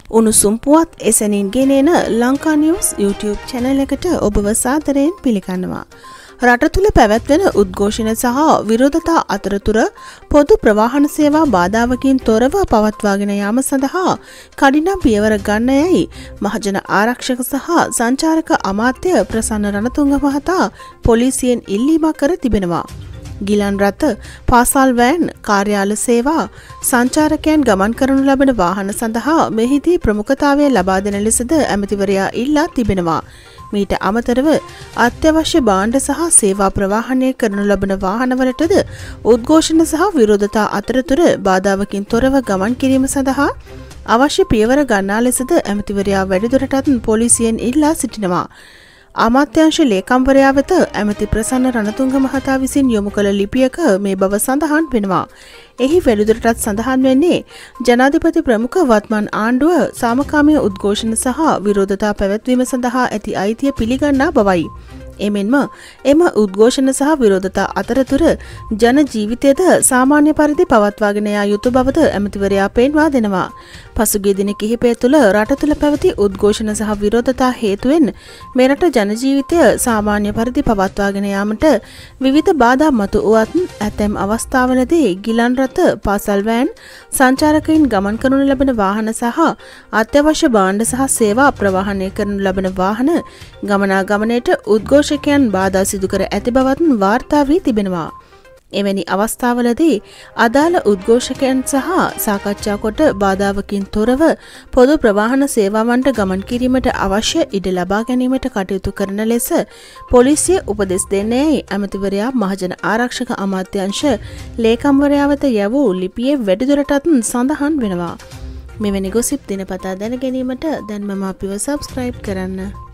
උණුසුම් පුවත් එසැනින් ගෙනෙන ලංකා නිවුස් YouTube channel එකට ඔබව සාදරයෙන් පිළිගන්නවා. රට තුළ පැවැත්වෙන උද්ඝෝෂණ සහ විරෝධතා අතරතුර පොදු ප්‍රවාහන සේවා බාධාවකින් තොරව පවත්වාගෙන යාම සඳහා කඩිනම් පියවර ගන්න යයි මහජන ආරක්ෂක සහ සංචාරක අමාත්‍ය ප්‍රසන්න රණතුංග මහතා පොලිසියෙන් ඉල්ලීමක් කර තිබෙනවා. ගිලන් රථ, පාසල් වෑන්, කාර්යාල සේවා, සංචාරකයන් ගමන් කරනු ලබන වාහන සඳහා මෙහිදී ප්‍රමුඛතාවය ලබා දෙන ලෙසද ඇමතිවරයා ඉල්ලා තිබෙනවා. මීට අමතරව අත්‍යවශ්‍ය භාණ්ඩ සහ සේවා ප්‍රවාහනය කරනු ලබන වාහනවලටද උද්ඝෝෂණ සහ විරෝධතා අතරතුර බාධාවකින් තොරව ගමන් කිරීම සඳහා අවශ්‍ය පියවර ගන්නා ලෙසද ඇමතිවරයා වැඩිදුරටත් පොලිසියෙන් ඉල්ලා සිටිනවා. අමාත්‍යාංශ ලේකම්වරයා වෙත ඇමති ප්‍රසන්න රණතුංග මහතා විසින් යොමු කළ ලිපියක මේ බව සඳහන් වෙනවා. එහි වැඩිදුරටත් සඳහන් වෙන්නේ ජනාධිපති ප්‍රමුඛ වත්මන් ආණ්ඩුව සාමකාමී උද්ඝෝෂණ සහ විරෝධතා පැවැත්වීම සඳහා ඇති අයිතිය පිළිගන්නා බවයි. එමෙන්ම එම උද්ඝෝෂණ සහ විරෝධතා අතරතුර ජන ජීවිතයද සාමාන්‍ය පරිදි පවත්වාගෙන යා යුතු බවද ඇමතිවරයා පෙන්වා දෙනවා. පසුගිය දින කිහිපය තුළ රට තුළ පැවති උද්ඝෝෂණ සහ විරෝධතා හේතුවෙන් මෙරට ජන ජීවිතය සාමාන්‍ය පරිදි පවත්වාගෙන යාමට විවිධ බාධා මතු වුවත් ඇතැම් අවස්ථාවලදී ගිලන් රථ, පාසල් වෑන්, සංචාරකයින් ගමන් කරනු ලබන වාහන සහ අත්‍යවශ්‍ය භාණ්ඩ සහ සේවා ප්‍රවාහනය කරනු ලබන වාහන ගමනාගමනයට උද්ඝෝෂකයන් බාධා සිදු කර ඇති බවත් වාර්තා වී තිබෙනවා. එවැනි අවස්ථාවලදී අදාළ උද්ඝෝෂකයන් සහ සාකච්ඡා කොට බාධාවකින් තොරව පොදු ප්‍රවාහන සේවාවන්ට ගමන් කිරීමට අවශ්‍ය ඉඩ ලබා ගැනීමට කටයුතු කරන ලෙස පොලිසිය උපදෙස් දෙන්නේයි ඇමතිවරයා මහජන ආරක්ෂක අමාත්‍යාංශ ලේකම්වරයා වෙත යවූ ලිපියේ වැඩිදුරටත් සඳහන් වෙනවා. මෙවැනි ගොසිප් දිනපතා දැන ගැනීමට දැන්මම අපිව සබ්ස්ක්‍රයිබ් කරන්න.